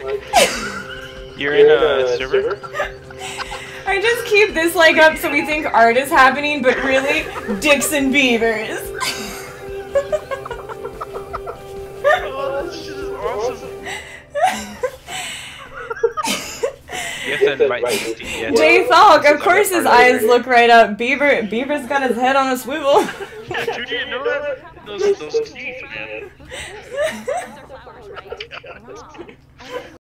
You're in a server? I just keep this leg up so we think art is happening, but really, dicks and beavers. Oh, this shit is awesome. You have to invite Steve. Jay Falk, of course his eyes look right up. Beaver's got his head on a swivel. Dude, you know that? Those teeth, man.